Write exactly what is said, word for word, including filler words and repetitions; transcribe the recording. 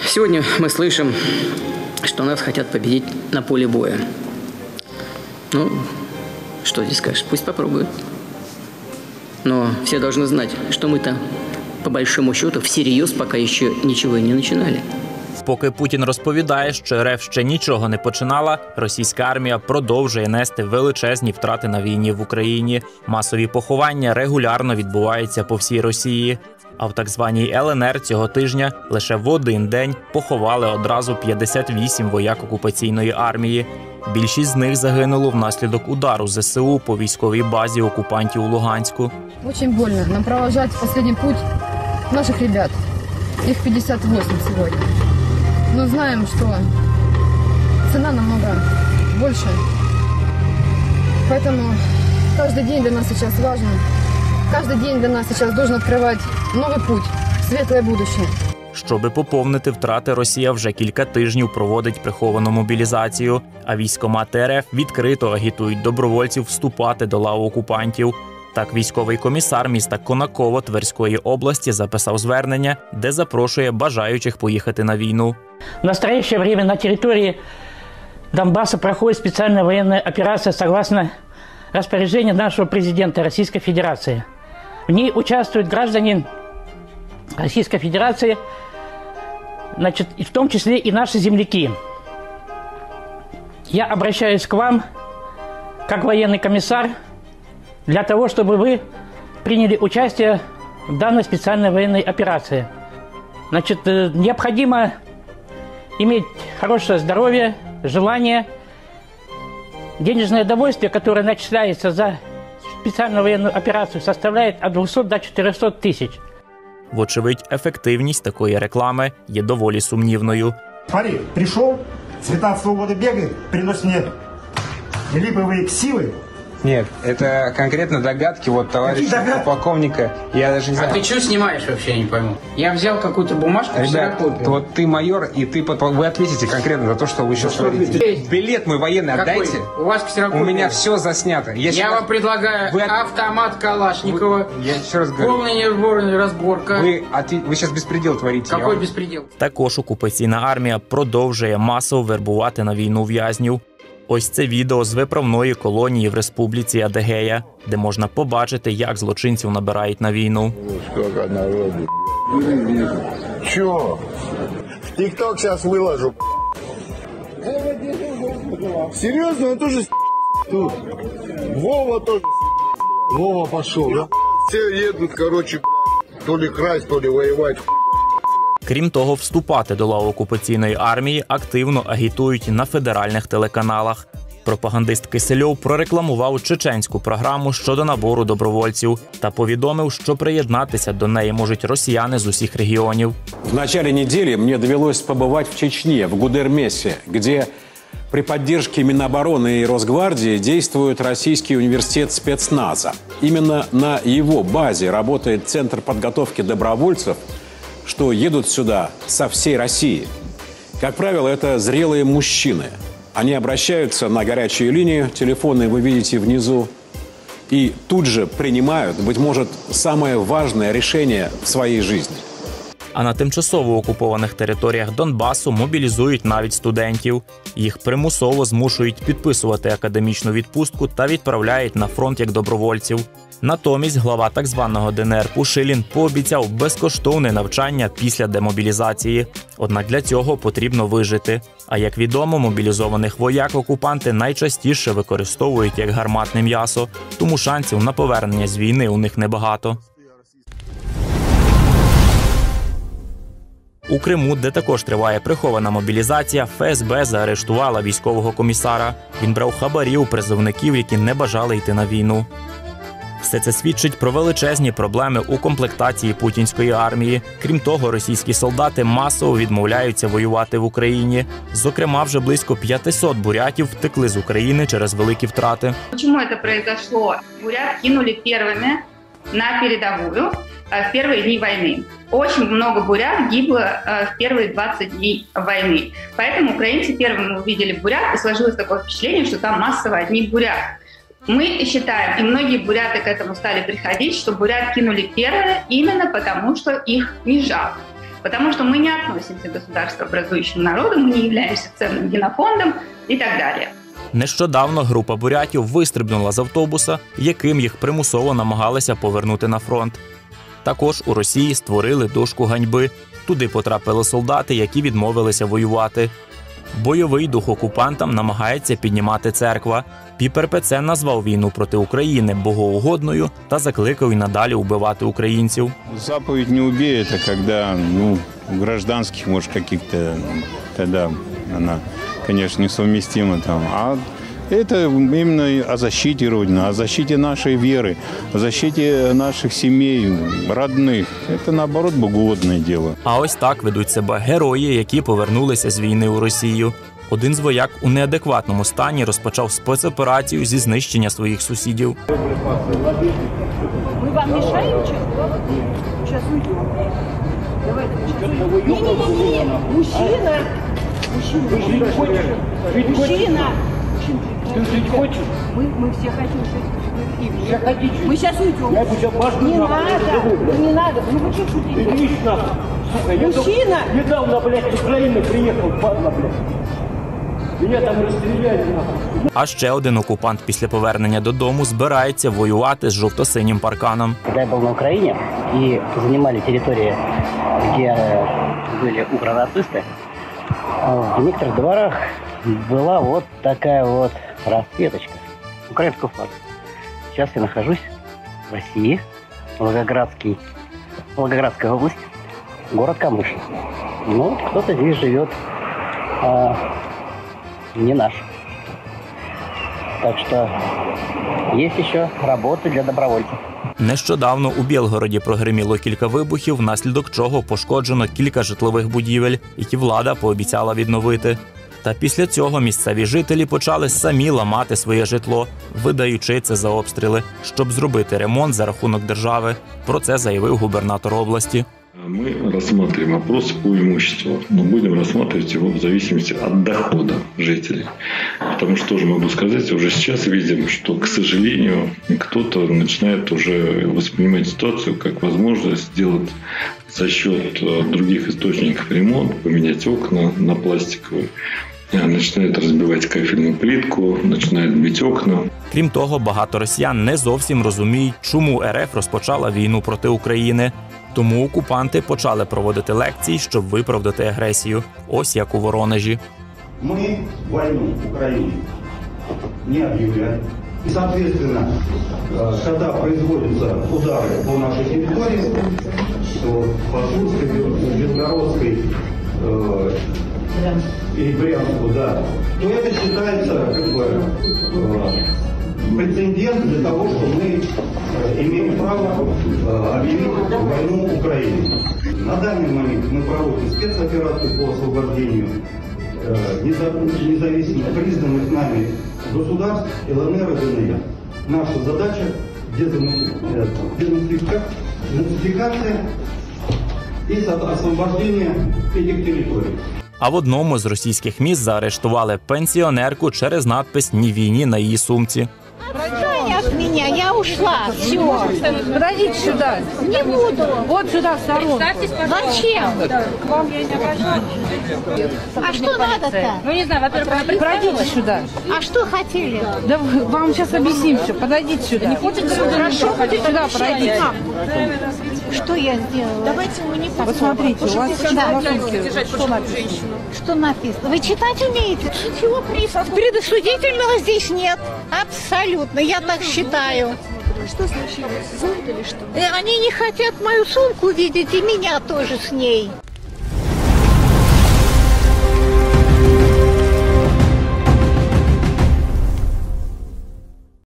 Сегодня мы слышим, что нас хотят победить на поле боя. Ну, что здесь скажешь? Пусть попробуют. Но все должны знать, что мы-то, по большому счету, всерьез пока еще ничего и не начинали. Поки Путін розповідає, що РФ ще нічого не починала, російська армія продовжує нести величезні втрати на війні в Україні. Масові поховання регулярно відбуваються по всій Росії. А в так званій Л Н Р цього тижня лише в один день поховали одразу п'ятдесят вісім вояк окупаційної армії. Більшість з них загинуло внаслідок удару З С У по військовій базі окупантів у Луганську. Дуже больно нам провожати останній путь наших ребят. Їх п'ятдесят вісім сьогодні. Но знаем, что цена намного больше. Поэтому каждый день для нас сейчас важен. Каждый день для нас сейчас должен открывать новый путь в светлое будущее. Щоби поповнити втрати, Росія вже кілька тижнів проводить приховану мобілізацію, а військкомати Р Ф відкрито агітують добровольців вступати до лав окупантів. Так, військовий комісар міста Конаково Тверської області записав звернення, де запрошує бажаючих поїхати на війну. В настоящее время на территории Донбасса проходит специальная военная операция согласно распоряжению нашего президента Российской Федерации. В ней участвуют граждане Российской Федерации, значит, в том числе и наши земляки. Я обращаюсь к вам, как военный комиссар, для того, чтобы вы приняли участие в данной специальной военной операции. Значит, необходимо иметь хорошее здоровье, желание, денежное довольствие, которое начисляется за специальную военную операцию, составляет от двухсот до четырехсот тысяч. Вочевидь, ефективність такої реклами є доволі сумнівною. Смотри, пришел, цвета свободы бегает, приносит мне липовые силы. Нет, это конкретно догадки вот товарища полковника. Я даже не знаю. А ты что снимаешь вообще, я не пойму? Я взял какую-то бумажку, ребят, вот ты майор, и ты вы ответите конкретно за то, что вы сейчас говорите. Билет мой военный Какой? отдайте. У вас ксерокопия. У меня все заснято. Я, я вам предлагаю вы... автомат Калашникова. Вы... Я еще раз говорю. Полная разборка. Вы, от... вы сейчас беспредел творите. Какой вам... беспредел? Також окупаційна армія продовжує масово вербувати на війну в'язнів. Ось це відео з виправної колонії в республіці Адегея, де можна побачити, як злочинців набирають на війну. Сколько народу. Чё? В ТикТок сейчас выложу. Серьезно, он тоже тут. Вова тоже. Вова пошел, да? Все едут, короче, то ли красть, то ли воевать. Крім того, вступати до лав окупаційної армії активно агітують на федеральних телеканалах. Пропагандист Кисельов прорекламував чеченську програму щодо набору добровольців та повідомив, що приєднатися до неї можуть росіяни з усіх регіонів. В начале недели мне довелось побывать в Чечне, в Гудермесе, где при поддержке Минобороны и Росгвардии действует Российский университет спецназа. Именно на его базе работает Центр подготовки добровольцев, что едут сюда со всей России. Как правило, это зрелые мужчины. Они обращаются на горячую линию, телефоны вы видите внизу, и тут же принимают, быть может, самое важное решение в своей жизни. А на тимчасово окупованих територіях Донбасу мобілізують навіть студентів. Їх примусово змушують підписувати академічну відпустку та відправляють на фронт як добровольців. Натомість глава так званого Д Н Р Пушилін пообіцяв безкоштовне навчання після демобілізації. Однак для цього потрібно вижити. А як відомо, мобілізованих вояк окупанти найчастіше використовують як гарматне м'ясо, тому шансів на повернення з війни у них небагато. У Криму, де також триває прихована мобілізація, Ф С Б заарештувала військового комісара. Він брав хабарі у призовників, які не бажали йти на війну. Все це свідчить про величезні проблеми у комплектації путінської армії. Крім того, російські солдати масово відмовляються воювати в Україні. Зокрема, вже близько п'ятисот бурятів втекли з України через великі втрати. Чому це произошло? Бурят кинули першими на передовую в первые дни войны. Очень много бурят гибло в первые двадцать дней войны. Поэтому украинцы первыми увидели бурят, и сложилось такое впечатление, что там массово одни бурят. Мы считаем, и многие буряты к этому стали приходить, что бурят кинули первые именно потому, что их не жалко. потому что мы не относимся к государствообразующим народам, мы не являемся ценным генофондом и так далее. Нещодавно група бурятів вистрибнула з автобуса, яким їх примусово намагалися повернути на фронт. Також у Росії створили дошку ганьби. Туди потрапили солдати, які відмовилися воювати. Бойовий дух окупантам намагається піднімати церква. Піп ер пе це назвав війну проти України богоугодною та закликав і надалі вбивати українців. Заповедь «не убей» – это когда, ну, у гражданских, может, каких-то, тогда она, конечно, несовместима там. А это именно о защите Родины, о защите нашей веры, о защите наших семей, родных. Это, наоборот, богоугодное дело. А ось так ведуть себе герої, які повернулися з війни у Росію. Один з вояк у неадекватному стані розпочав спецоперацію зі знищення своїх сусідів. Ми вам мішаємо чи? Зараз уйдемо. Давайте, ні-ні-ні, мужчина. Мужчина. Мужчина. Жить хочешь? Мы, мы все хотим жить. Все хотите? Мы сейчас уйдем. Я сейчас башню не надо, не надо. Ну вы что шутите? Иди нахуй. Сука, мужчина! Я недавно, блядь, с Украины приехал, падла, блядь. Меня там розстріляють, нахуй. А ще один окупант після повернення додому збирається воювати з жовто-синім парканом. Когда я был на Украине и занимали территории, где были укронацисты, в некоторых дворах была вот такая вот расцветочка украинского флага. Сейчас я нахожусь в России, Волгоградский, Волгоградская область, город Камыш. Ну, кто-то здесь живет а, не наш. Так что есть еще работа для добровольців. Нещодавно у Білгороді прогриміло кілька вибухів, внаслідок чого пошкоджено кілька житлових будівель, які влада пообіцяла відновити. Та після цього місцеві жителі почали самі ламати своє житло, видаючи це за обстріли, щоб зробити ремонт за рахунок держави. Про це заявив губернатор області. Мы рассматриваем вопрос по имуществу, но будем рассматривать его в зависимости от дохода жителей. Потому что тоже могу сказать, уже сейчас видим, что, к сожалению, кто-то начинает уже воспринимать ситуацию как возможность сделать за счет других источников ремонт, поменять окна на пластиковые. Починають розбивати кафельну плитку, починають бити окна. Крім того, багато росіян не зовсім розуміють, чому ер еф розпочала війну проти України. Тому окупанти почали проводити лекції, щоб виправдати агресію. Ось як у Воронежі. Ми війну в Україні не об'являємо. І, соответственно, когда производятся удары по нашей территории, то по Сурской, Белгородской и Брянску, да, то это считается как бы прецедент для того, что мы имеем право объявить войну Украине. На данный момент мы проводим спецоперацию по освобождению независимо признанных нами государств ЛНР и ДНР. Наша задача денацификация и освобождение этих территорий. А в одному з російських міст заарештували пенсіонерку через надпис «Ні війні» на її сумці. Отстань от меня, я ушла. Все. Подойдите сюда. Не буду. Вот сюда, в сторонку. Зачем? К вам я не обращаюсь. А что надо-то? Ну, не знаю, во-первых, пройдите сюда. А что хотели? Да вам сейчас объясним все. Подойдите сюда. Не хотите сюда? Хорошо, хотите сюда, пройдите. Что я сделала? Давайте мы не Вот смотрите, у вас да. на сумке что написано? Что написано? Вы читать умеете? Ничего предосудительного здесь нет. Абсолютно. Я так считаю. Что случилось? Зонт или что? Они не хотят мою сумку видеть и меня тоже с ней.